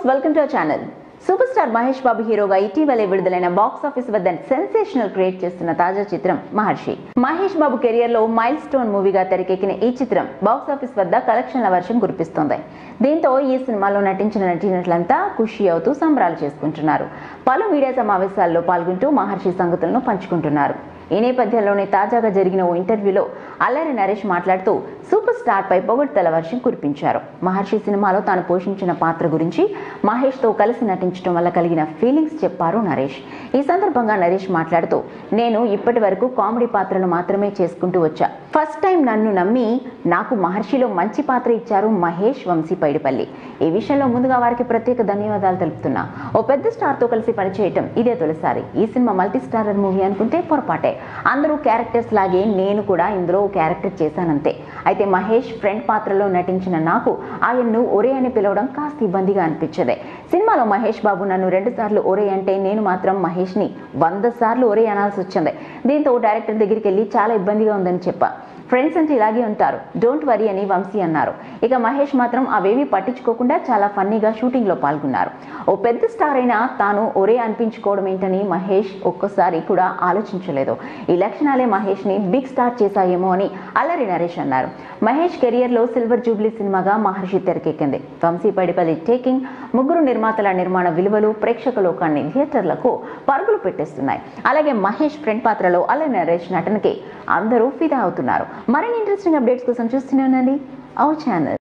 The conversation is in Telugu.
Welcome to our channel. Super star Mahesh Babu హీరోగా ఇటీవలే విడుదలైన బాక్స్ ఆఫీస్ వద్ద సెన్సేషనల్ క్రియేట్ చేస్తున్న తాజా చిత్రం మహర్షి. మహేష్ బాబు కెరియర్ లో మైల్ స్టోన్ మూవీగా తెరకెక్కిన ఈ చిత్రం బాక్స్ ఆఫీస్ వద్ద కలెక్షన్ల వర్షం కురిపిస్తోంది. దీంతో ఈ సినిమాలో నటించిన నటీనటులంతా ఖుషి అవుతూ సంబరాలు చేసుకుంటున్నారు. పలు మీడియా సమావేశాల్లో పాల్గొంటూ మహర్షి సంగతులను పంచుకుంటున్నారు. ఈ నేపథ్యంలోనే తాజాగా జరిగిన ఓ ఇంటర్వ్యూలో అల్లరి నరేష్ మాట్లాడుతూ సూపర్ స్టార్ పై పొగడ్తల వర్షం కురిపించారు. మహర్షి సినిమాలో తాను పోషించిన పాత్ర గురించి మహేష్ తో కలిసి నటించడం వల్ల కలిగిన ఫీలింగ్స్ చెప్పారు నరేష్. ఈ సందర్భంగా నరేష్ మాట్లాడుతూ, నేను ఇప్పటి వరకు కామెడీ పాత్రలు మాత్రమే చేసుకుంటూ వచ్చా. ఫస్ట్ టైం నన్ను నమ్మి నాకు మహర్షిలో మంచి పాత్ర ఇచ్చారు మహేష్ వంశీ పైడిపల్లి. ఈ విషయంలో ముందుగా వారికి ప్రత్యేక ధన్యవాదాలు తెలుపుతున్నా. ఓ పెద్ద స్టార్ తో కలిసి పనిచేయటం ఇదే తొలిసారి. ఈ సినిమా మల్టీ స్టారర్ మూవీ అనుకుంటే పొరపాటే. అందరూ క్యారెక్టర్స్ లాగే నేను కూడా ఇందులో క్యారెక్టర్ చేశానంతే. అయితే మహేష్ ఫ్రెండ్ పాత్రలో నటించిన నాకు ఆయన్ను ఒరే అని పిలవడం కాస్త ఇబ్బందిగా అనిపించదే. సినిమాలో మహేష్ బాబు నన్ను 2 సార్లు ఒరే అంటే నేను మాత్రం మహేష్ ని 100 సార్లు ఒరే అనాల్సి వచ్చింది. దీంతో డైరెక్టర్ దగ్గరికి వెళ్ళి చాలా ఇబ్బందిగా ఉందని చెప్పా. ఫ్రెండ్స్ అంటే ఇలాగే ఉంటారు, డోంట్ వరీ అని వంశీ అన్నారు. ఇక మహేష్ మాత్రం అవేవి పట్టించుకోకుండా చాలా ఫన్నీగా షూటింగ్ లో పాల్గొన్నారు. ఓ పెద్ద స్టార్ అయినా తాను ఒరే అనిపించుకోవడం ఏంటని మహేష్ ఒక్కసారి కూడా ఆలోచించలేదు. ఈ లక్షణాలే మహేష్ ని బిగ్ స్టార్ చేశాయేమో అని అల్లరి నరేష్ అన్నారు. మహేష్ కెరియర్ లో సిల్వర్ జూబ్లీ సినిమాగా మహర్షి తెరకెక్కింది. వంశీ పైడిపల్లి టేకింగ్, ముగ్గురు నిర్మాతల నిర్మాణ విలువలు ప్రేక్షక లోకాన్ని థియేటర్లకు పరుగులు పెట్టేస్తున్నాయి. అలాగే మహేష్ ఫ్రెండ్ పాత్రలో అల్లరి నరేష్ నటనకి అందరూ ఫిదా అవుతున్నారు. మరిన్ని ఇంట్రెస్టింగ్ అప్డేట్స్ కోసం చూస్తూనే ఉండండి అవర్ ఛానల్.